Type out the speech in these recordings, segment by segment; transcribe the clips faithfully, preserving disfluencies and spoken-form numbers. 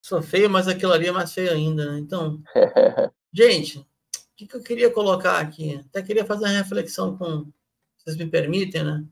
Sou feio, mas aquilo ali é mais feio ainda, né? Então, gente, o que, que eu queria colocar aqui? Até queria fazer uma reflexão com... Vocês me permitem, né?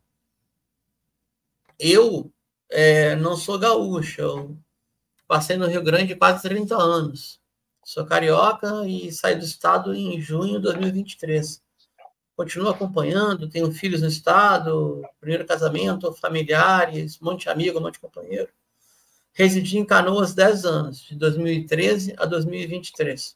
Eu é, não sou gaúcho, eu passei no Rio Grande quase trinta anos. Sou carioca e saí do estado em junho de dois mil e vinte e três. Continuo acompanhando, tenho filhos no estado, primeiro casamento, familiares, um monte de amigo, um monte de companheiro. Residi em Canoas dez anos, de dois mil e treze a dois mil e vinte e três.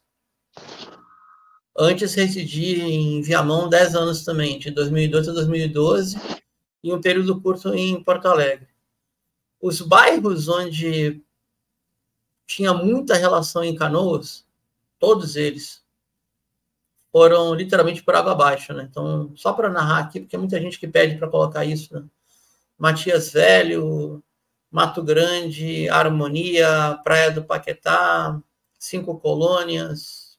Antes residi em Viamão dez anos também, de dois mil e doze a dois mil e doze, e um período curto em Porto Alegre. Os bairros onde tinha muita relação em Canoas, todos eles, foram literalmente por água abaixo, né? Então, só para narrar aqui, porque muita gente que pede para colocar isso, né? Matias Velho, Mato Grande, Harmonia, Praia do Paquetá, Cinco Colônias,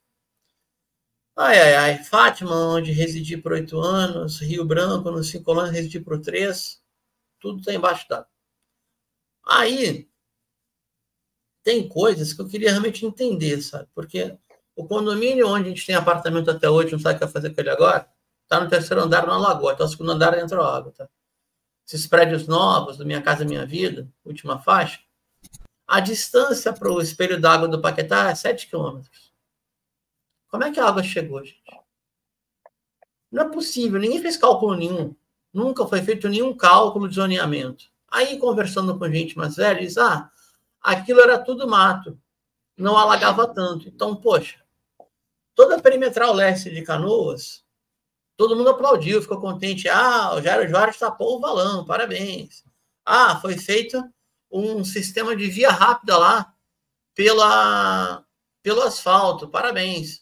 ai, ai, ai, Fátima, onde residi por oito anos, Rio Branco, nos Cinco Colônias, residi por três, tudo está embaixo d'água. Aí, tem coisas que eu queria realmente entender, sabe? Porque o condomínio onde a gente tem apartamento até hoje, não sabe o que vai fazer com ele agora, está no terceiro andar, na Lagoa, então o segundo andar entrou água, tá? Esses prédios novos, do Minha Casa Minha Vida, última faixa, a distância para o espelho d'água do Paquetá é sete quilômetros. Como é que a água chegou, gente? Não é possível, ninguém fez cálculo nenhum. Nunca foi feito nenhum cálculo de zoneamento. Aí, conversando com gente mais velha, diz, ah, aquilo era tudo mato, não alagava tanto. Então, poxa, toda a perimetral leste de Canoas, todo mundo aplaudiu, ficou contente. Ah, o Jairo Jorge tapou o valão, parabéns. Ah, foi feito um sistema de via rápida lá pela, pelo asfalto, parabéns.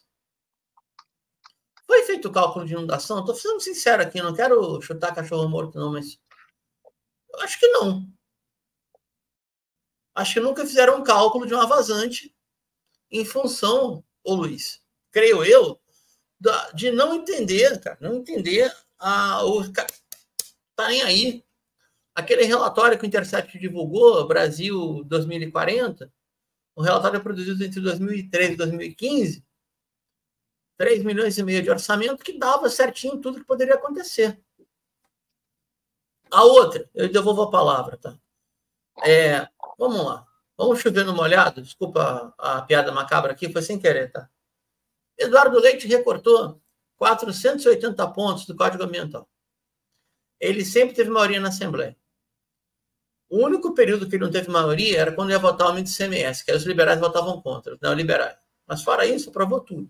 Foi feito o cálculo de inundação? Estou sendo sincero aqui, não quero chutar cachorro morto, não, mas eu acho que não. Acho que nunca fizeram um cálculo de uma vazante em função, ô Luiz, creio eu, de não entender, cara, não entender a, o, tá nem aí. Aquele relatório que o Intercept divulgou, Brasil dois mil e quarenta, um relatório produzido entre dois mil e treze e dois mil e quinze, três milhões e meio de orçamento que dava certinho tudo que poderia acontecer. A outra, eu devolvo a palavra, tá? É, vamos lá. Vamos chover no molhado? Desculpa a, a piada macabra aqui, foi sem querer, tá? Eduardo Leite recortou quatrocentos e oitenta pontos do Código Ambiental. Ele sempre teve maioria na Assembleia. O único período que ele não teve maioria era quando ia votar o aumento do I C M S, que aí os liberais votavam contra, os neoliberais. Mas fora isso, aprovou tudo.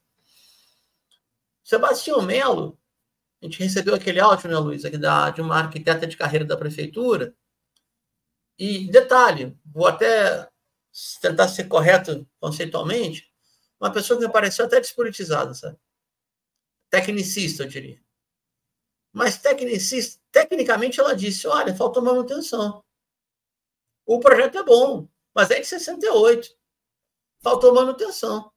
Sebastião Melo, a gente recebeu aquele áudio, né, Luiz, aqui da, de uma arquiteta de carreira da prefeitura. E, detalhe, vou até tentar ser correto conceitualmente, uma pessoa que me pareceu até despolitizada, sabe? Tecnicista, eu diria. Mas tecnicista, tecnicamente ela disse, olha, faltou manutenção. O projeto é bom, mas é de sessenta e oito. Faltou manutenção.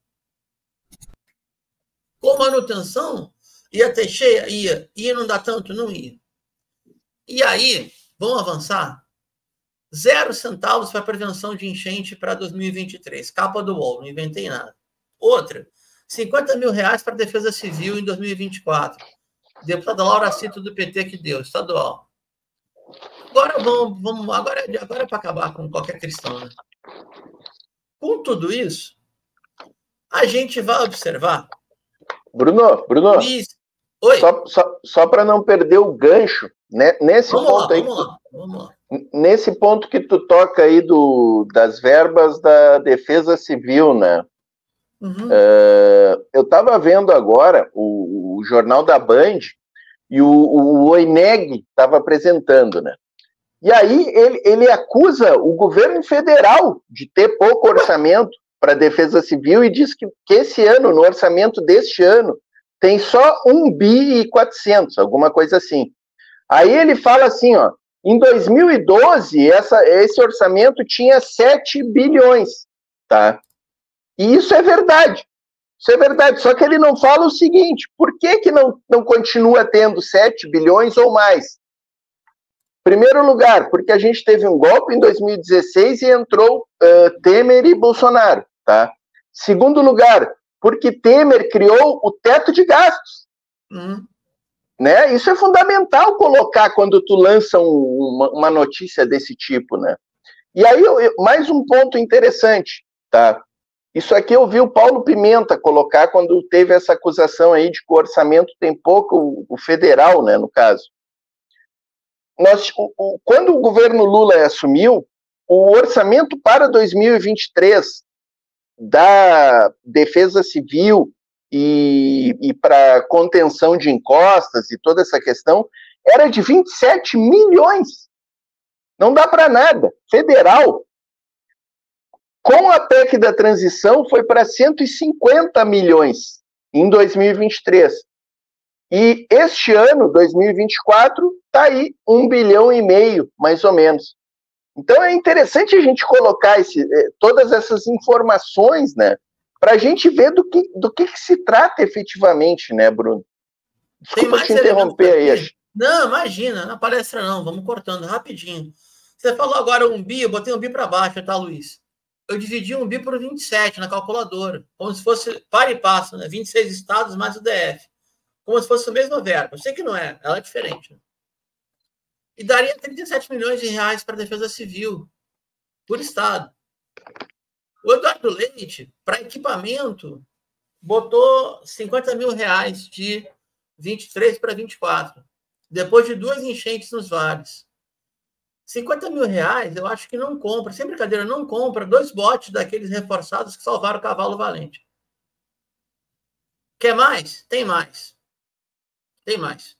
Com manutenção, ia ter cheia? Ia. Ia não dar tanto? Não ia. E aí, vamos avançar? Zero centavos para prevenção de enchente para dois mil e vinte e três. Capa do U O L, não inventei nada. Outra, cinquenta mil reais para a Defesa Civil em dois mil e vinte e quatro. Deputada Laura Cito do P T que deu, estadual. Agora vamos, vamos agora, agora é para acabar com qualquer cristão, né? Com tudo isso, a gente vai observar. Bruno, Bruno, Oi? só, só, só para não perder o gancho, né, nesse vamos ponto lá, aí. Vamos tu, lá, vamos lá. Nesse ponto que tu toca aí do, das verbas da Defesa Civil, né? Uhum. Uh, eu estava vendo agora o, o jornal da Band e o, o Oineg estava apresentando, né? E aí ele, ele acusa o governo federal de ter pouco orçamento para a Defesa Civil e diz que, que esse ano, no orçamento deste ano, tem só um bi e quatrocentos, alguma coisa assim. Aí ele fala assim, ó, em dois mil e doze, essa, esse orçamento tinha sete bilhões, tá? E isso é verdade. Isso é verdade, só que ele não fala o seguinte, por que que não, não continua tendo sete bilhões ou mais? Primeiro lugar, porque a gente teve um golpe em dois mil e dezesseis e entrou uh, Temer e Bolsonaro, tá? Segundo lugar, porque Temer criou o teto de gastos. Uhum. Né? Isso é fundamental colocar quando tu lança um, uma, uma notícia desse tipo, né? E aí, eu, eu, mais um ponto interessante, tá? Isso aqui eu vi o Paulo Pimenta colocar quando teve essa acusação aí de que o orçamento tem pouco, o, o federal, né, no caso. Nós, o, o, quando o governo Lula assumiu, o orçamento para dois mil e vinte e três da Defesa Civil e, e para contenção de encostas e toda essa questão era de vinte e sete milhões. Não dá para nada. Federal. Com a P E C da transição foi para cento e cinquenta milhões em dois mil e vinte e três. E este ano, dois mil e vinte e quatro, está aí um bilhão e meio, mais ou menos. Então é interessante a gente colocar esse, todas essas informações, né, para a gente ver do que, do que, que se trata efetivamente, né, Bruno? Desculpa te interromper aí. Não, imagina, na palestra não, vamos cortando rapidinho. Você falou agora um bi, eu botei um bi para baixo, tá, Luiz? Eu dividi um bi por vinte e sete na calculadora, como se fosse par e passo, né? vinte e seis estados mais o D F. Como se fosse a mesma verba. Eu sei que não é, ela é diferente. Né? E daria trinta e sete milhões de reais para a Defesa Civil, por estado. O Eduardo Leite, para equipamento, botou cinquenta mil reais de vinte e três para vinte e quatro, depois de duas enchentes nos vales. cinquenta mil reais, eu acho que não compra, sem brincadeira, não compra dois botes daqueles reforçados que salvaram o cavalo valente. Quer mais? Tem mais. Tem mais.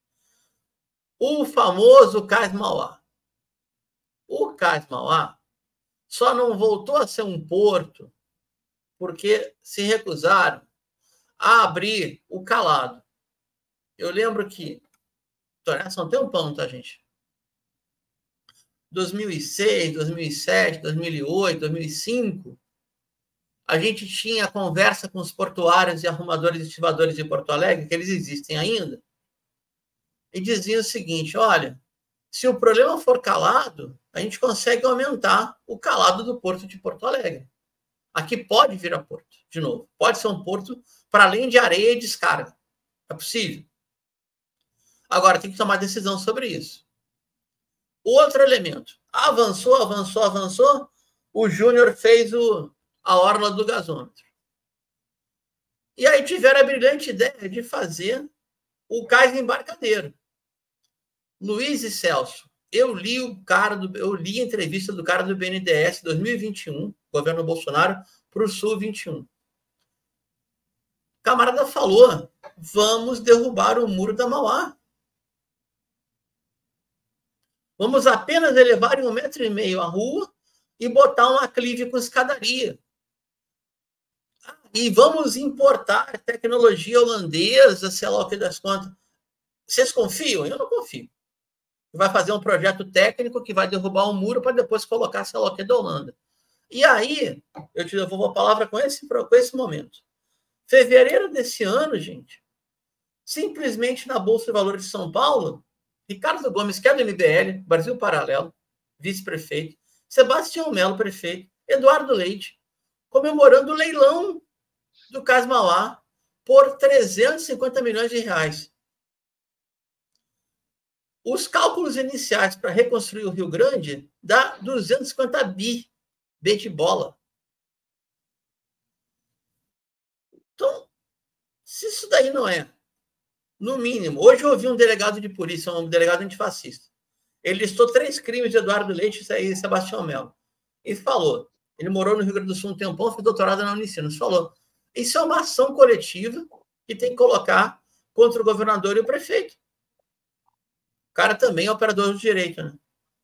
O famoso Cais Mauá. O Cais Mauá só não voltou a ser um porto porque se recusaram a abrir o calado. Eu lembro que... Essa não tem um pão, tá, gente? dois mil e seis, dois mil e sete, dois mil e oito, dois mil e cinco, a gente tinha conversa com os portuários e arrumadores e estivadores de Porto Alegre, que eles existem ainda, e diziam o seguinte, olha, se o problema for calado, a gente consegue aumentar o calado do porto de Porto Alegre. Aqui pode virar porto, de novo. Pode ser um porto para além de areia e descarga. É possível. Agora, tem que tomar decisão sobre isso. Outro elemento. Avançou, avançou, avançou. O Júnior fez o, a orla do gasômetro. E aí tiveram a brilhante ideia de fazer o cais embarcadeiro. Luiz e Celso, eu li o cara do, eu li a entrevista do cara do B N D E S dois mil e vinte e um, governo Bolsonaro, para o Sul vinte e um. O camarada falou, vamos derrubar o muro da Mauá. Vamos apenas elevar em um metro e meio a rua e botar um aclive com escadaria. E vamos importar tecnologia holandesa, sei lá o que das contas. Vocês confiam? Eu não confio. Vai fazer um projeto técnico que vai derrubar um muro para depois colocar, sei lá o que, da Holanda. E aí, eu te devolvo a palavra com esse, com esse momento. Fevereiro desse ano, gente, simplesmente na Bolsa de Valores de São Paulo, Ricardo Gomes, que é do M B L, Brasil Paralelo, vice-prefeito, Sebastião Melo, prefeito, Eduardo Leite, comemorando o leilão do Cais Mauá por trezentos e cinquenta milhões de reais. Os cálculos iniciais para reconstruir o Rio Grande dá duzentos e cinquenta bi, B de bola. Então, se isso daí não é, no mínimo, hoje eu ouvi um delegado de polícia, um delegado antifascista. Ele listou três crimes de Eduardo Leite e Sebastião Melo. E falou, ele morou no Rio Grande do Sul um tempão, fez doutorado na Unicinos, falou, isso é uma ação coletiva que tem que colocar contra o governador e o prefeito. O cara também é operador do direito, né?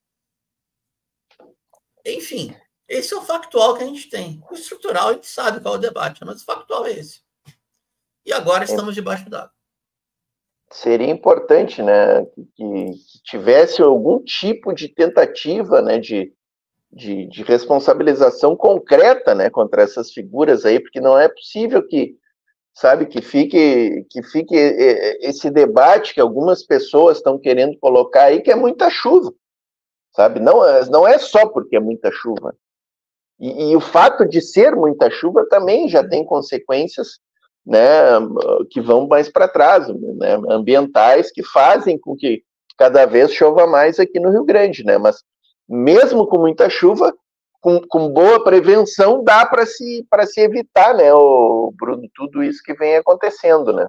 Enfim, esse é o factual que a gente tem. O estrutural a gente sabe qual é o debate, mas o factual é esse. E agora estamos debaixo d'água. Seria importante, né, que, que tivesse algum tipo de tentativa, né, de, de, de responsabilização concreta, né, contra essas figuras aí, porque não é possível que sabe? Que fique, que fique esse debate que algumas pessoas estão querendo colocar aí, que é muita chuva, sabe? Não, não é só porque é muita chuva. E, e o fato de ser muita chuva também já tem consequências, né, que vão mais para trás, né, ambientais, que fazem com que cada vez chova mais aqui no Rio Grande, né? Mas mesmo com muita chuva, com, com boa prevenção, dá para se, para se evitar, né, o Bruno, tudo isso que vem acontecendo, né?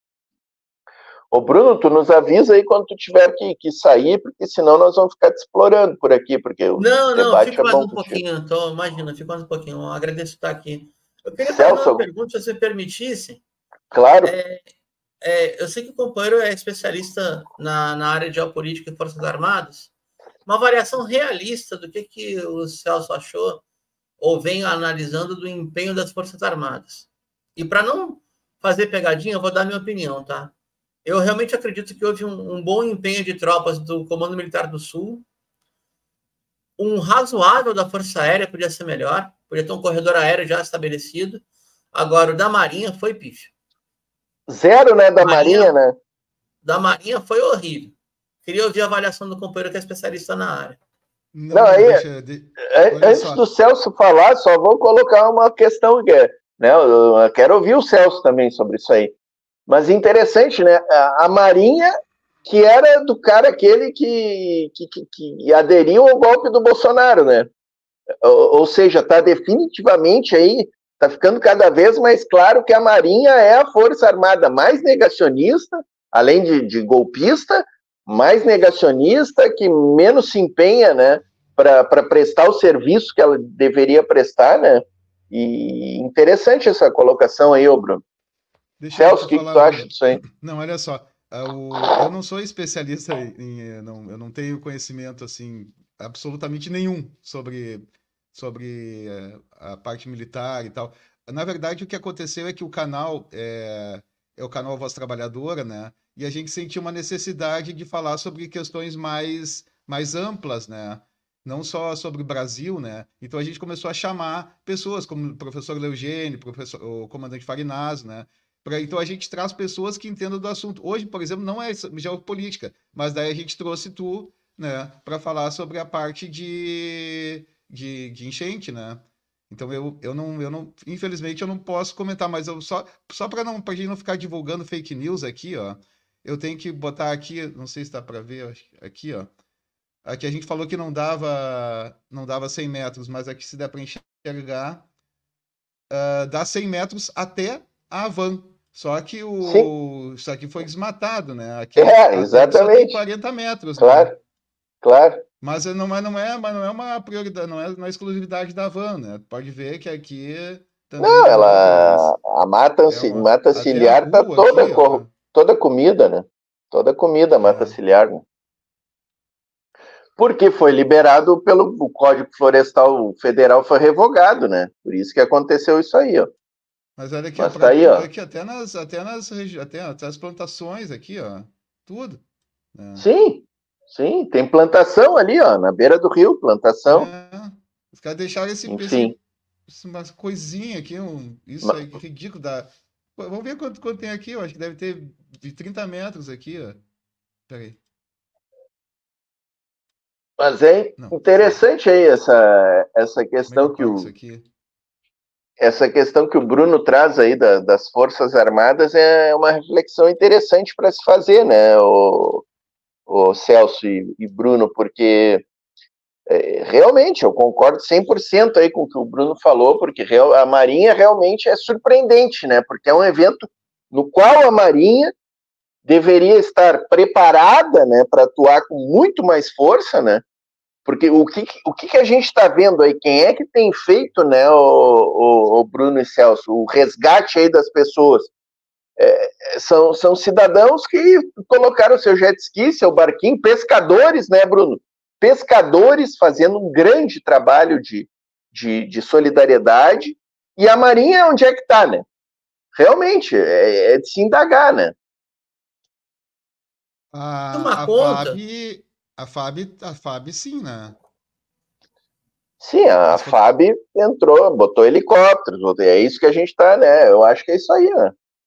Ô, Bruno, tu nos avisa aí quando tu tiver que, que sair, porque senão nós vamos ficar te explorando por aqui, porque o Não, não, debate fica é mais bom um contigo. pouquinho, então, imagina, fica mais um pouquinho. Eu agradeço por estar aqui. Eu queria fazer uma Celso, pergunta, se você permitisse. claro. É, é, eu sei que o companheiro é especialista na, na área de geopolítica e Forças Armadas. Uma variação realista do que, que o Celso achou ou vem analisando do empenho das Forças Armadas. E para não fazer pegadinha, eu vou dar minha opinião, tá? Eu realmente acredito que houve um, um bom empenho de tropas do Comando Militar do Sul. Um razoável da Força Aérea podia ser melhor, podia ter um corredor aéreo já estabelecido. Agora, o da Marinha foi pífio. Zero, né, da Marinha, Marinha, né? Da Marinha foi horrível. Queria ouvir a avaliação do companheiro que é especialista na área. Não, não aí, deixa, de... antes só. do Celso falar, só vou colocar uma questão que é, né, eu quero ouvir o Celso também sobre isso aí. Mas interessante, né, a, a Marinha, que era do cara aquele que, que, que, que aderiu ao golpe do Bolsonaro, né? Ou, ou seja, está definitivamente aí, está ficando cada vez mais claro que a Marinha é a Força Armada mais negacionista, além de, de golpista, mais negacionista, que menos se empenha, né, para prestar o serviço que ela deveria prestar, né? E interessante essa colocação aí, ô Bruno. Deixa Celso, o que, que tu acha disso aí? Não, olha só, eu não sou especialista em, não, eu não tenho conhecimento assim absolutamente nenhum sobre sobre a parte militar e tal. Na verdade, o que aconteceu é que o canal é, é o canal Voz Trabalhadora, né? E a gente sentiu uma necessidade de falar sobre questões mais, mais amplas, né? Não só sobre o Brasil, né? Então a gente começou a chamar pessoas como o professor Leugênio, professor, o comandante Farinazzo, né? Pra, então a gente traz pessoas que entendam do assunto. Hoje, por exemplo, não é geopolítica, mas daí a gente trouxe tu, né, para falar sobre a parte de, de, de enchente, né? Então eu, eu não, eu não, infelizmente eu não posso comentar, mas eu só, só para não, pra gente não ficar divulgando fake news aqui, ó, eu tenho que botar aqui, não sei se dá para ver, aqui, ó. Aqui a gente falou que não dava, não dava cem metros, mas aqui se dá para enxergar, uh, dá cem metros até a van. Só que o Sim. Isso aqui foi desmatado, né? Aqui é, exatamente. Só tem quarenta metros, claro, né? Claro. Mas não, mas não é, mas não é uma prioridade, não é uma exclusividade da van, né? Pode ver que aqui também não, ela a mata, é uma, mata ciliar tá toda aqui, cor, toda comida, né? Toda comida, mata é. ciliar, né? Porque foi liberado pelo o Código Florestal Federal, foi revogado, né? Por isso que aconteceu isso aí, ó. Mas olha aqui, Mas ó, tá aí, ó. Aqui, até nas, até nas até, até as plantações aqui, ó, tudo. Né? Sim, sim, tem plantação ali, ó, na beira do rio, plantação. É, os caras deixaram esse, Enfim. esse uma coisinha aqui, um, isso Mas... é ridículo. Da... Vamos ver quanto, quanto tem aqui, eu acho que deve ter de trinta metros aqui, ó. Peraí. Mas é Não, interessante aí essa, essa questão que o... Isso aqui? Essa questão que o Bruno traz aí da, das Forças Armadas é uma reflexão interessante para se fazer, né, o, o Celso e, e Bruno, porque é, realmente eu concordo cem por cento aí com o que o Bruno falou, porque real, a Marinha realmente é surpreendente, né, porque é um evento no qual a Marinha deveria estar preparada, né, para atuar com muito mais força, né, porque o que, o que a gente está vendo aí, quem é que tem feito, né, o, o, o Bruno e Celso, o resgate aí das pessoas, é, são, são cidadãos que colocaram seu jet ski, seu barquinho, pescadores, né, Bruno? Pescadores fazendo um grande trabalho de, de, de solidariedade, e a Marinha onde é que está, né? Realmente, é, é de se indagar, né? A, a FAB... A FAB, a FAB sim, né? Sim, a FAB entrou, botou helicópteros, botou, é isso que a gente tá, né? Eu acho que é isso aí, né?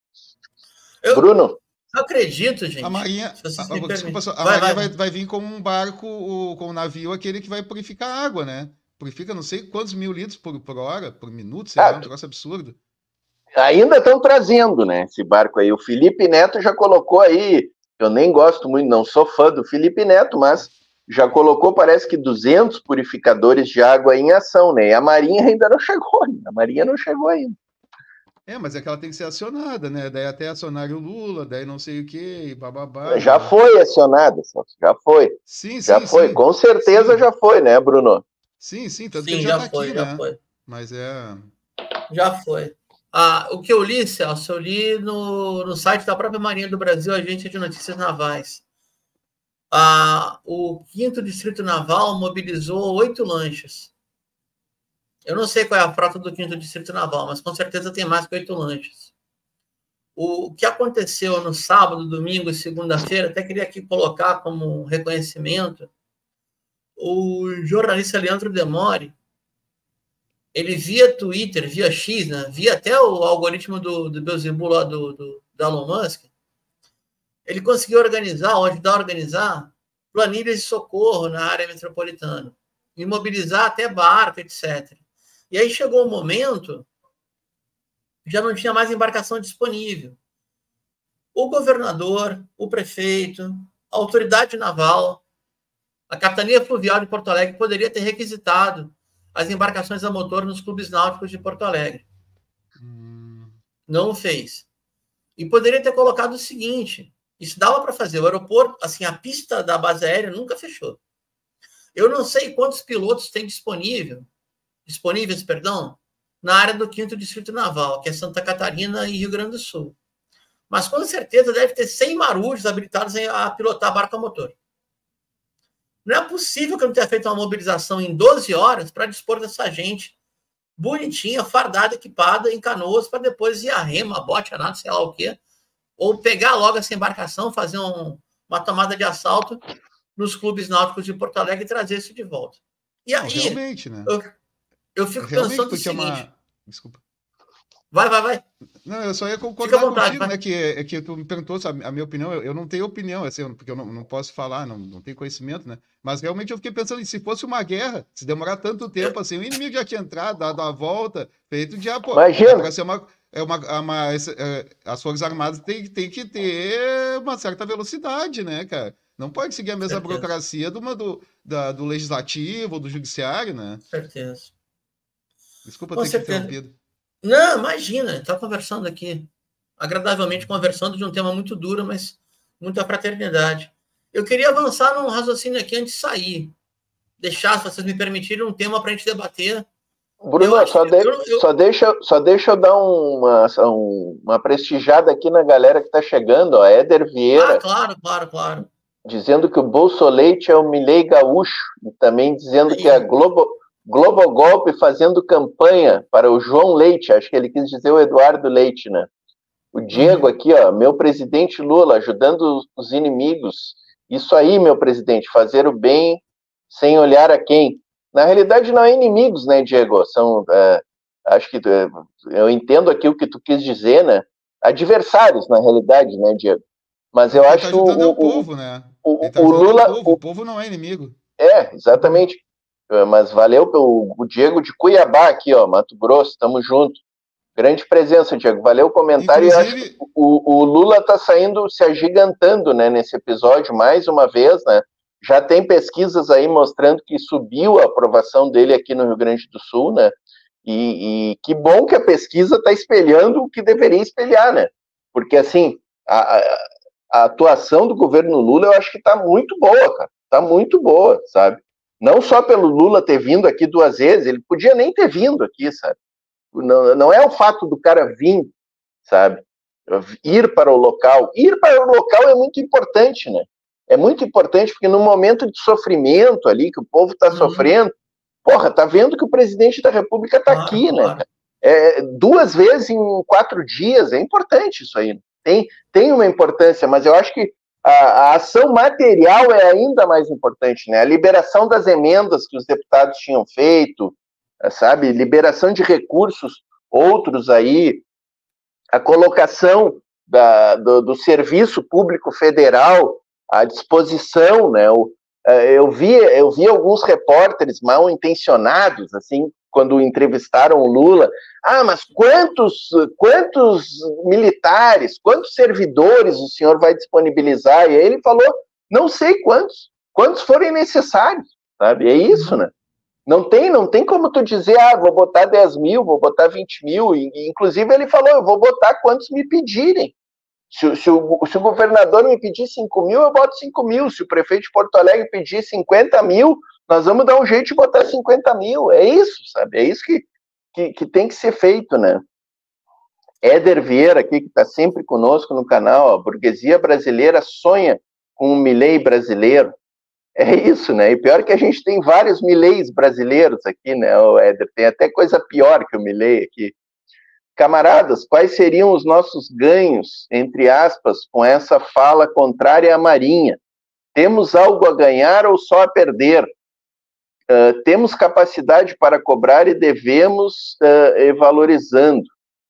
Eu, Bruno? Eu acredito, gente. A Marinha, a, desculpa, só, a vai, Marinha vai. Vai, vai vir como um barco, o, com um navio, aquele que vai purificar a água, né? Purifica não sei quantos mil litros por, por hora, por minuto, sei ah, lá, um negócio absurdo. Ainda estão trazendo, né, esse barco aí. O Felipe Neto já colocou aí, eu nem gosto muito, não sou fã do Felipe Neto, mas já colocou, parece que duzentos purificadores de água em ação, né? E a Marinha ainda não chegou, a Marinha não chegou ainda. É, mas é que ela tem que ser acionada, né? Daí até acionar o Lula, daí não sei o quê, e bababá. Já né? foi acionada, já foi. Sim, já sim, foi, sim. Com certeza sim. já foi, né, Bruno? Sim, sim, tanto sim, que ele já, já tá foi, aqui, já né? Foi. Mas é... Já foi. Ah, o que eu li, Celso, eu li no, no site da própria Marinha do Brasil, Agência de Notícias Navais. Ah, o quinto Distrito Naval mobilizou oito lanchas. Eu não sei qual é a frota do quinto Distrito Naval, mas com certeza tem mais que oito lanchas. O que aconteceu no sábado, domingo e segunda-feira, até queria aqui colocar como reconhecimento, o jornalista Leandro Demore, ele via Twitter, via X, né, via até o algoritmo do, do Beelzebub lá do, do, do Elon Musk, ele conseguiu organizar, ou ajudar a organizar, planilhas de socorro na área metropolitana, e mobilizar até barco, etcétera. E aí chegou o momento, já não tinha mais embarcação disponível. O governador, o prefeito, a autoridade naval, a Capitania Fluvial de Porto Alegre poderia ter requisitado as embarcações a motor nos clubes náuticos de Porto Alegre. Hum. Não o fez. E poderia ter colocado o seguinte, isso dava para fazer, o aeroporto, assim, a pista da base aérea nunca fechou. Eu não sei quantos pilotos tem disponível, disponíveis, perdão, na área do quinto Distrito Naval, que é Santa Catarina e Rio Grande do Sul. Mas com certeza deve ter cem marujos habilitados a pilotar barco a motor. Não é possível que eu não tenha feito uma mobilização em doze horas para dispor dessa gente bonitinha, fardada, equipada, em canoas, para depois ir a rema, bote, a nada, sei lá o quê, ou pegar logo essa embarcação, fazer um, uma tomada de assalto nos clubes náuticos de Porto Alegre e trazer isso de volta. E aí, não, realmente, né? eu, eu fico realmente pensando o seguinte... Uma... Desculpa. Vai, vai, vai. Não, eu só ia concordar vontade, contigo, vai. né? Que, é que tu me perguntou a minha opinião. Eu, eu não tenho opinião, assim, porque eu não, não posso falar, não, não tenho conhecimento, né? Mas realmente eu fiquei pensando, se fosse uma guerra, se demorar tanto tempo, assim, o inimigo já tinha entrado, dado a volta, feito de pô, Imagina. É pra ser uma, é uma, uma, é, as Forças Armadas tem, tem que ter uma certa velocidade, né, cara? Não pode seguir a mesma certeza. burocracia do, do, da, do legislativo ou do judiciário, né? Certeza. Desculpa ter te interrompido. Não, imagina, está conversando aqui, agradavelmente conversando de um tema muito duro, mas muita fraternidade. Eu queria avançar num raciocínio aqui antes de sair. Deixar, se vocês me permitirem, um tema para a gente debater. Bruno, só, de, eu, eu... só, deixa, só deixa eu dar uma, uma prestigiada aqui na galera que está chegando, ó, Éder Vieira. Ah, claro, claro, claro. Dizendo que o Bolsoleite é o Milei gaúcho, e também dizendo Aí. que a Globo... Globo Golpe fazendo campanha para o João Leite, acho que ele quis dizer o Eduardo Leite, né? O Diego aqui, ó, meu presidente Lula, ajudando os inimigos. Isso aí, meu presidente, fazer o bem sem olhar a quem. Na realidade, não é inimigos, né, Diego? São, é, acho que é, eu entendo aqui o que tu quis dizer, né? Adversários, na realidade, né, Diego? Mas eu Ele acho tá ajudando o, o, o povo, né? O, tá o Lula, o povo. o povo não é inimigo. É, exatamente. Mas valeu pelo o Diego de Cuiabá aqui, ó, Mato Grosso, tamo junto. Grande presença, Diego. Valeu o comentário. Inclusive... Eu acho que o, o Lula tá saindo, se agigantando, né, nesse episódio, mais uma vez, né? Já tem pesquisas aí mostrando que subiu a aprovação dele aqui no Rio Grande do Sul, né? E, e que bom que a pesquisa está espelhando o que deveria espelhar, né? Porque, assim, a, a, a atuação do governo Lula eu acho que tá muito boa, cara. Tá muito boa, sabe? Não só pelo Lula ter vindo aqui duas vezes, ele podia nem ter vindo aqui, sabe? Não, não é o fato do cara vir, sabe? Ir para o local. Ir para o local é muito importante, né? É muito importante porque no momento de sofrimento ali, que o povo está uhum. sofrendo, porra, tá vendo que o presidente da República tá claro, aqui, claro. né? É, duas vezes em quatro dias, é importante isso aí. Tem, tem uma importância, mas eu acho que A, a ação material é ainda mais importante, né? A liberação das emendas que os deputados tinham feito, sabe? Liberação de recursos, outros aí, a colocação da, do, do Serviço Público Federal à disposição, né? Eu, eu, vi, eu vi alguns repórteres mal intencionados, assim, quando entrevistaram o Lula. Ah, mas quantos, quantos militares, quantos servidores o senhor vai disponibilizar? E aí ele falou, não sei quantos, quantos forem necessários, sabe? É isso, né? Não tem, não tem como tu dizer, ah, vou botar dez mil, vou botar vinte mil. E, inclusive ele falou, eu vou botar quantos me pedirem. Se, se, o, se o governador me pedir cinco mil, eu boto cinco mil. Se o prefeito de Porto Alegre pedir cinquenta mil, nós vamos dar um jeito de botar cinquenta mil. É isso, sabe? É isso que, que, que tem que ser feito, né? Éder Vieira aqui, que está sempre conosco no canal, a burguesia brasileira sonha com um Milei brasileiro. É isso, né? E pior que a gente tem vários Mileis brasileiros aqui, né, o Éder? Tem até coisa pior que o Milei aqui. Camaradas, quais seriam os nossos ganhos, entre aspas, com essa fala contrária à Marinha? Temos algo a ganhar ou só a perder? Uh, temos capacidade para cobrar e devemos uh, ir valorizando.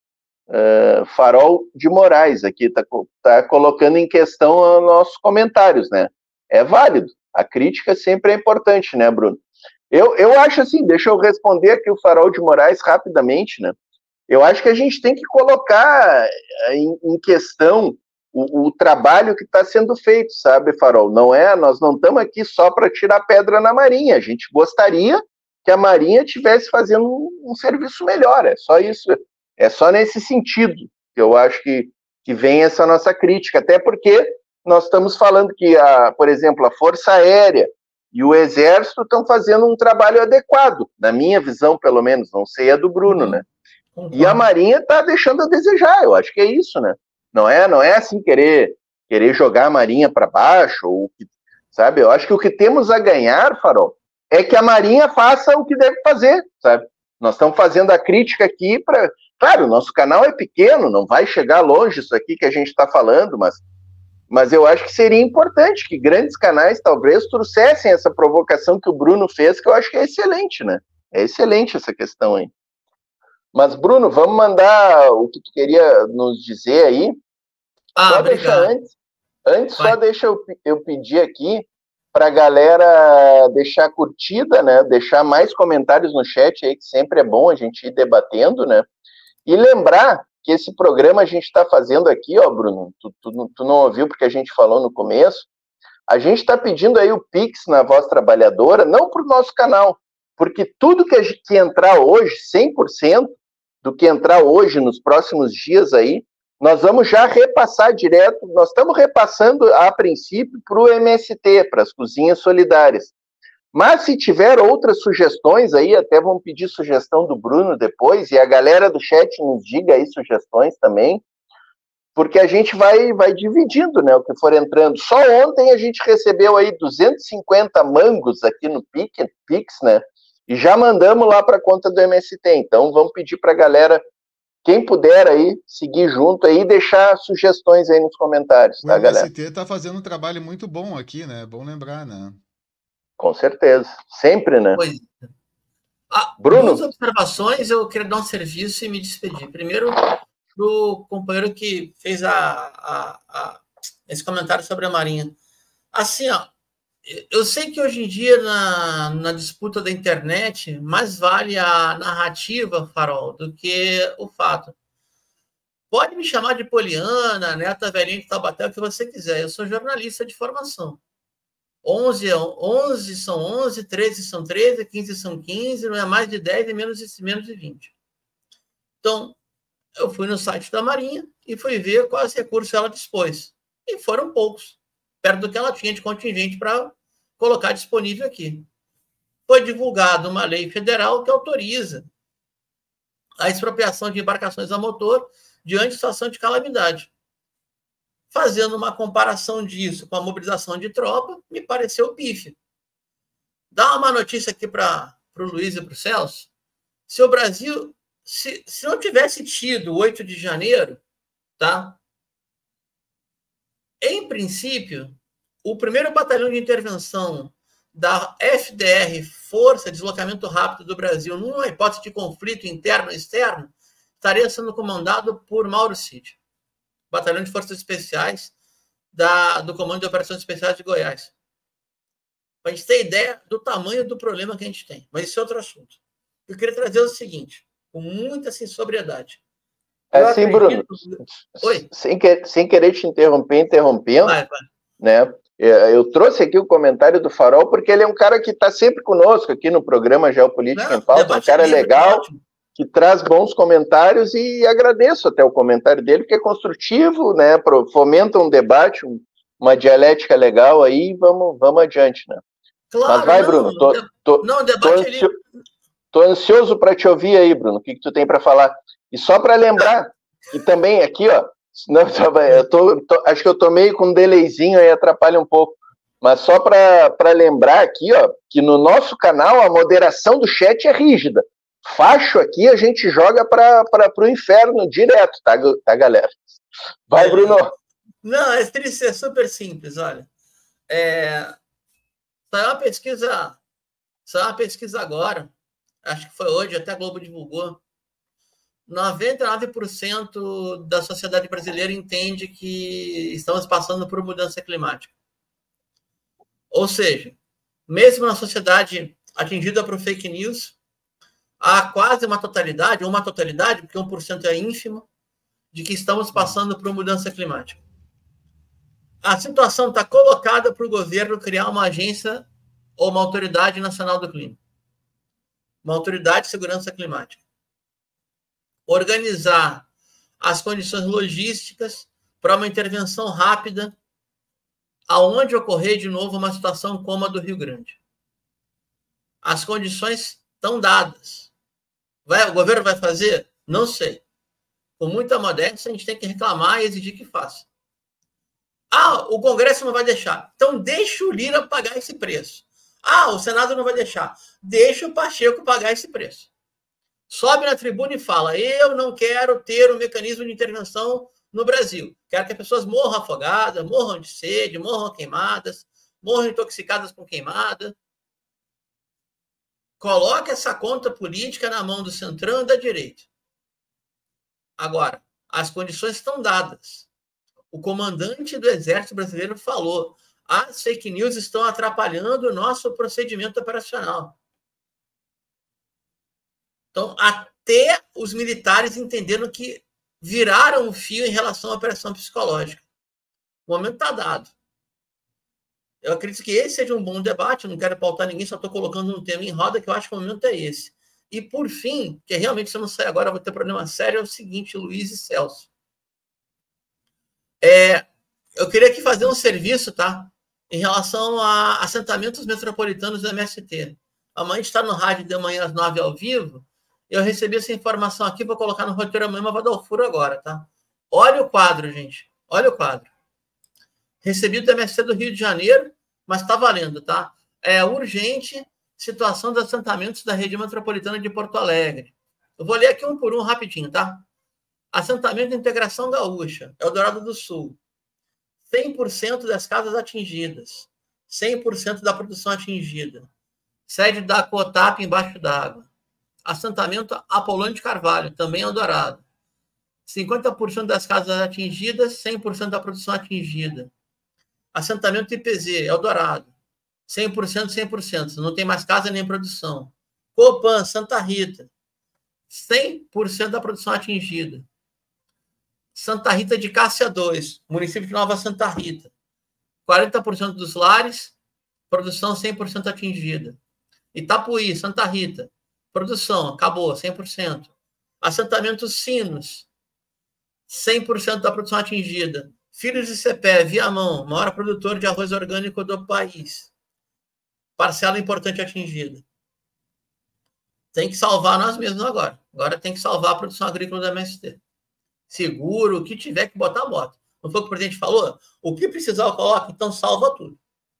Uh, Farol de Moraes aqui está tá colocando em questão os nossos comentários, né? É válido. A crítica sempre é importante, né, Bruno? Eu, eu acho assim, deixa eu responder aqui o Farol de Moraes rapidamente, né? Eu acho que a gente tem que colocar em, em questão o, o trabalho que está sendo feito, sabe, Farol? Não é, nós não estamos aqui só para tirar pedra na Marinha. A gente gostaria que a Marinha estivesse fazendo um, um serviço melhor. É só isso. É só nesse sentido que eu acho que, que vem essa nossa crítica. Até porque nós estamos falando que, a, por exemplo, a Força Aérea e o Exército estão fazendo um trabalho adequado, na minha visão, pelo menos, não sei a do Bruno, né? E a Marinha está deixando a desejar, eu acho que é isso, né? Não é, não é assim querer, querer jogar a Marinha para baixo, ou, sabe? Eu acho que o que temos a ganhar, Farol, é que a Marinha faça o que deve fazer, sabe? Nós estamos fazendo a crítica aqui para... Claro, o nosso canal é pequeno, não vai chegar longe isso aqui que a gente está falando, mas... Mas eu acho que seria importante que grandes canais talvez trouxessem essa provocação que o Bruno fez, que eu acho que é excelente, né? É excelente essa questão aí. Mas, Bruno, vamos mandar o que tu queria nos dizer aí. Ah, só obrigado. deixa antes, antes Vai. só deixa eu, eu pedir aqui para a galera deixar curtida, né? Deixar mais comentários no chat aí, que sempre é bom a gente ir debatendo, né? E lembrar que esse programa a gente está fazendo aqui, ó, Bruno, tu, tu, tu não ouviu porque a gente falou no começo, a gente está pedindo aí o Pix na Voz Trabalhadora, não para o nosso canal, porque tudo que, a gente, que entrar hoje, cem por cento do que entrar hoje, nos próximos dias aí, nós vamos já repassar direto, nós estamos repassando a princípio para o M S T, para as Cozinhas Solidárias. Mas se tiver outras sugestões aí, até vamos pedir sugestão do Bruno depois, e a galera do chat nos diga aí sugestões também, porque a gente vai, vai dividindo, né, o que for entrando. Só ontem a gente recebeu aí duzentos e cinquenta mangos aqui no Pix, né, e já mandamos lá para a conta do M S T. Então vamos pedir para a galera, quem puder aí, seguir junto aí e deixar sugestões aí nos comentários, tá, galera? O M S T está fazendo um trabalho muito bom aqui, né, é bom lembrar, né? Com certeza, sempre, né? Pois. Ah, Bruno? Duas observações, eu queria dar um serviço e me despedir. Primeiro, para o companheiro que fez a, a, a, esse comentário sobre a Marinha. Assim, ó, eu sei que hoje em dia, na, na disputa da internet, mais vale a narrativa, Farol, do que o fato. Pode me chamar de Poliana, neta velhinha de Taubaté, o que você quiser. Eu sou jornalista de formação. onze, onze são onze, treze são treze, quinze são quinze, não é mais de dez e menos de, menos de vinte. Então, eu fui no site da Marinha e fui ver quais recursos ela dispôs. E foram poucos, perto do que ela tinha de contingente para colocar disponível aqui. Foi divulgada uma lei federal que autoriza a expropriação de embarcações a motor diante de situação de calamidade. Fazendo uma comparação disso com a mobilização de tropa, me pareceu pífio. Dá uma notícia aqui para o Luiz e para o Celso. Se o Brasil, se, se não tivesse tido o oito de janeiro, tá? Em princípio, o primeiro batalhão de intervenção da F D R, Força de Deslocamento Rápido do Brasil, numa hipótese de conflito interno e externo, estaria sendo comandado por Mauro Cid. Batalhão de Forças Especiais da, do Comando de Operações Especiais de Goiás. Para a gente ter ideia do tamanho do problema que a gente tem. Mas isso é outro assunto. Eu queria trazer o seguinte, com muita assim, sobriedade. Eu assim, acredito... Bruno, Oi? Sem, que, sem querer te interromper, interrompendo, vai, vai. Né? Eu trouxe aqui o comentário do Farol, porque ele é um cara que está sempre conosco aqui no programa Geopolítica Não, em Pauta, um cara livre, legal, que traz bons comentários, e agradeço até o comentário dele, que é construtivo, né? Fomenta um debate, uma dialética legal aí, vamos, vamos adiante, né? Claro, Mas vai, não, Bruno, tô, tô, não, o debate tô, ansio, tô ansioso para te ouvir aí, Bruno, o que, que tu tem para falar. E só para lembrar, que também aqui, ó, não, eu tô, tô, acho que eu tô meio com um delayzinho aí, atrapalha um pouco, mas só para lembrar aqui, ó, que no nosso canal a moderação do chat é rígida. Facho aqui a gente joga para o inferno direto, tá, tá, galera? Vai, Bruno. Não, é triste, é super simples, olha. É, saiu uma pesquisa, saiu uma pesquisa agora, acho que foi hoje, até a Globo divulgou. noventa e nove por cento da sociedade brasileira entende que estamos passando por mudança climática. Ou seja, mesmo na sociedade atingida por fake news, há quase uma totalidade, ou uma totalidade, porque um por cento é ínfimo, de que estamos passando por mudança climática. A situação está colocada para o governo criar uma agência ou uma autoridade nacional do clima. Uma autoridade de segurança climática. Organizar as condições logísticas para uma intervenção rápida aonde ocorrer de novo uma situação como a do Rio Grande. As condições estão dadas. Vai, o governo vai fazer? Não sei. Com muita modéstia, a gente tem que reclamar e exigir que faça. Ah, o Congresso não vai deixar. Então, deixa o Lira pagar esse preço. Ah, o Senado não vai deixar. Deixa o Pacheco pagar esse preço. Sobe na tribuna e fala, eu não quero ter um mecanismo de intervenção no Brasil. Quero que as pessoas morram afogadas, morram de sede, morram queimadas, morram intoxicadas com queimada. Coloca essa conta política na mão do Centrão e da direita. Agora, as condições estão dadas. O comandante do Exército Brasileiro falou, as fake news estão atrapalhando o nosso procedimento operacional. Então, até os militares entenderam que viraram o fio em relação à operação psicológica. O momento está dado. Eu acredito que esse seja um bom debate, eu não quero pautar ninguém, só estou colocando um tema em roda, que eu acho que o momento é esse. E, por fim, que realmente se eu não sair agora, eu vou ter problema sério, é o seguinte, Luiz e Celso. É, eu queria aqui fazer um serviço, tá? Em relação a assentamentos metropolitanos do M S T. Amanhã está no rádio de manhã às nove ao vivo. Eu recebi essa informação aqui, vou colocar no roteiro amanhã, mas vou dar o furo agora, tá? Olha o quadro, gente. Olha o quadro. Recebi do M S T do Rio de Janeiro, mas está valendo, tá? É urgente situação dos assentamentos da rede metropolitana de Porto Alegre. Eu vou ler aqui um por um rapidinho, tá? Assentamento de Integração Gaúcha, Eldorado do Sul. cem por cento das casas atingidas. cem por cento da produção atingida. Sede da Cotap embaixo d'água. Assentamento Apolônio de Carvalho, também Eldorado. cinquenta por cento das casas atingidas, cem por cento da produção atingida. Assentamento I P Z, Eldorado. cem por cento, cem por cento. Não tem mais casa nem produção. Copan, Santa Rita. cem por cento da produção atingida. Santa Rita de Cássia dois, município de Nova Santa Rita. quarenta por cento dos lares, produção cem por cento atingida. Itapuí, Santa Rita. Produção, acabou, cem por cento. Assentamento Sinos, cem por cento da produção atingida. Filhos de Cepé, Viamão, maior produtor de arroz orgânico do país. Parcela importante atingida. Tem que salvar nós mesmos agora. Agora tem que salvar a produção agrícola da M S T. Seguro, o que tiver que botar, bota. Não foi o que o presidente falou? O que precisar, coloca, então salva tudo.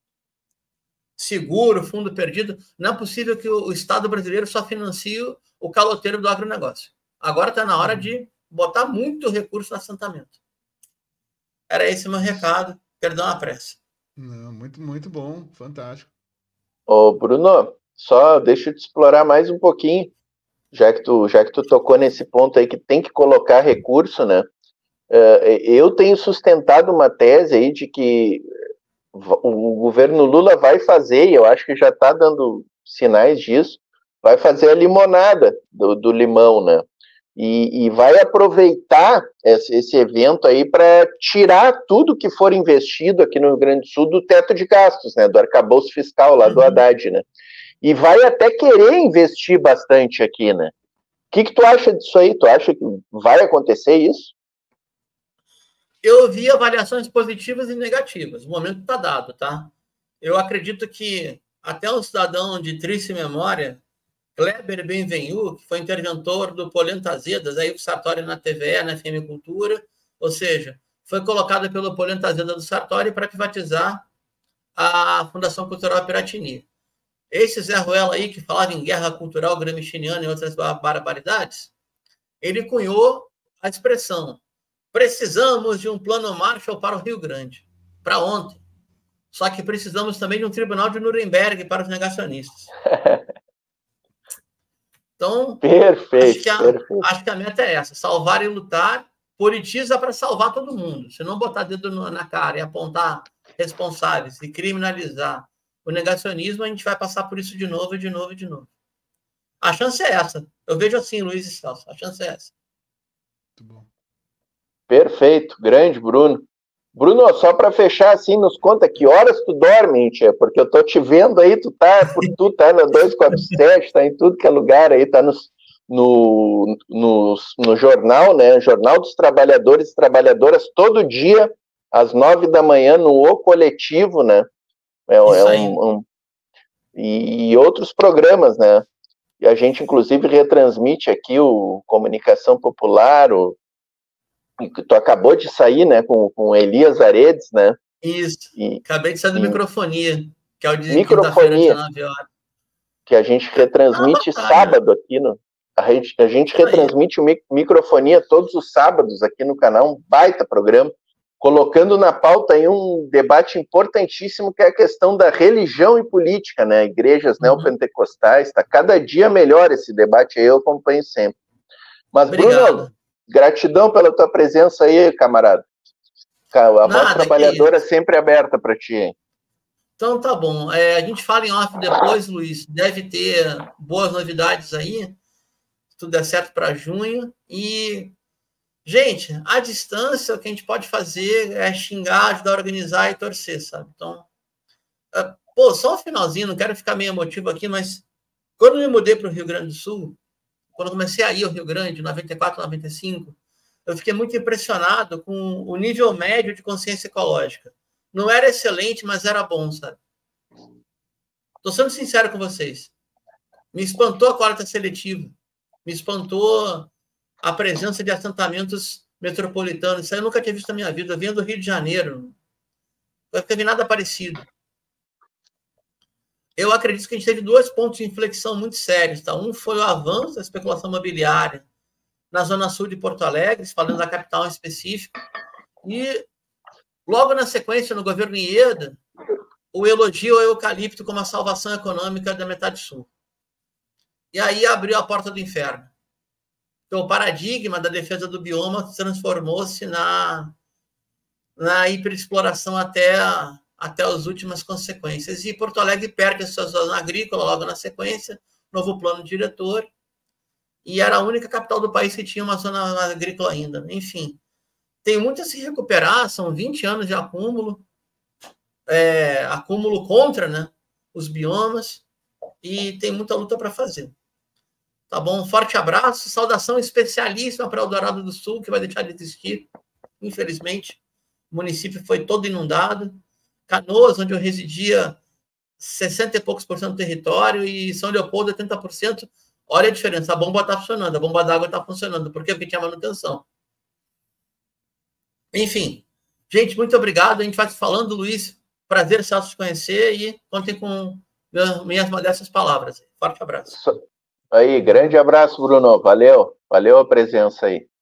Seguro, fundo perdido. Não é possível que o Estado brasileiro só financie o caloteiro do agronegócio. Agora está na hora de botar muito recurso no assentamento. Era esse meu recado. Quero dar uma pressa. Não, muito, muito bom. Fantástico. Ô, Bruno, só deixa eu te explorar mais um pouquinho, já que tu, já que tu tocou nesse ponto aí que tem que colocar recurso, né? eu tenho sustentado uma tese aí de que o governo Lula vai fazer, e eu acho que já está dando sinais disso, vai fazer a limonada do, do limão, né? E, e vai aproveitar esse, esse evento aí para tirar tudo que for investido aqui no Rio Grande do Sul do teto de gastos, né? Do arcabouço fiscal lá do Haddad, né? E vai até querer investir bastante aqui, né? O que, que tu acha disso aí? Tu acha que vai acontecer isso? Eu vi avaliações positivas e negativas. O momento está dado, tá? Eu acredito que até um cidadão de triste memória, Kleber Benvenu, que foi interventor do Polenta Azedas, aí o Sartori na T V E, na F M Cultura, ou seja, foi colocado pelo Polenta Azedas do Sartori para privatizar a Fundação Cultural Piratini. Esse Zé Ruela aí, que falava em guerra cultural gramsciana e outras barbaridades, ele cunhou a expressão: precisamos de um plano Marshall para o Rio Grande, para ontem. Só que precisamos também de um tribunal de Nuremberg para os negacionistas. Então, perfeito, acho, que a, perfeito. acho que a meta é essa: salvar e lutar, politiza para salvar todo mundo. Se não botar dedo na cara e apontar responsáveis e criminalizar o negacionismo, a gente vai passar por isso de novo, de novo, de novo. A chance é essa. Eu vejo assim, Luiz e Celso. A chance é essa. Muito bom. Perfeito, grande, Bruno. Bruno, só para fechar assim, nos conta que horas tu dorme, tia? Porque eu tô te vendo aí, tu tá, por tu tá na duzentos e quarenta e sete, tá em tudo que é lugar aí, tá nos, no, no, no jornal, né? Jornal dos Trabalhadores e Trabalhadoras, todo dia, às nove da manhã, no O Coletivo, né? É, é um, um, e, e outros programas, né? E a gente, inclusive, retransmite aqui o Comunicação Popular, o que tu acabou de sair, né, com, com Elias Aredes, né? Isso. E, acabei de sair do e, Microfonia, que é o de Microfonia, dezenove horas. Que a gente retransmite ah, sábado aqui no... A gente, a gente retransmite o Microfonia todos os sábados aqui no canal, um baita programa, colocando na pauta aí um debate importantíssimo, que é a questão da religião e política, né? Igrejas uhum. neopentecostais, tá cada dia melhor esse debate aí, eu acompanho sempre. Mas, Obrigado. Bruno, gratidão pela tua presença aí, camarada. A Nada, voz trabalhadora sempre aberta para ti, hein? Então tá bom. É, a gente fala em off depois, Luiz. Deve ter boas novidades aí. Se tudo der certo para junho. E, gente, à distância, o que a gente pode fazer é xingar, ajudar a organizar e torcer, sabe? Então, é, pô, só um finalzinho, não quero ficar meio emotivo aqui, mas quando eu me mudei para o Rio Grande do Sul, quando eu comecei a ir ao Rio Grande, em noventa e quatro, noventa e cinco, eu fiquei muito impressionado com o nível médio de consciência ecológica. Não era excelente, mas era bom, sabe? Estou sendo sincero com vocês. Me espantou a coleta seletiva. Me espantou a presença de assentamentos metropolitanos. Isso aí eu nunca tinha visto na minha vida. Eu vinha do Rio de Janeiro. Não teve nada parecido. Eu acredito que a gente teve dois pontos de inflexão muito sérios. Tá? Um foi o avanço da especulação imobiliária na zona sul de Porto Alegre, falando da capital em específico. E, logo na sequência, no governo Ieda, o elogio ao eucalipto como a salvação econômica da metade sul. E aí abriu a porta do inferno. Então, o paradigma da defesa do bioma transformou-se na, na hiperexploração até, até as últimas consequências. E Porto Alegre perde a sua zona agrícola logo na sequência, novo plano diretor, e era a única capital do país que tinha uma zona agrícola ainda. Enfim, tem muito a se recuperar, são vinte anos de acúmulo, é, acúmulo contra, né, os biomas, e tem muita luta para fazer. Tá bom? Um forte abraço, saudação especialíssima para Eldorado do Sul, que vai deixar de existir, infelizmente. O município foi todo inundado. Canoas, onde eu residia, sessenta e poucos por cento do território, e São Leopoldo, oitenta por cento. Olha a diferença, a bomba está funcionando, a bomba d'água está funcionando. Por quê? Porque tinha manutenção. Enfim, gente, muito obrigado. A gente vai se falando, Luiz. Prazer, Celso, te conhecer, e contem com minhas modestas palavras. Forte abraço. Aí, grande abraço, Bruno. Valeu. Valeu a presença aí.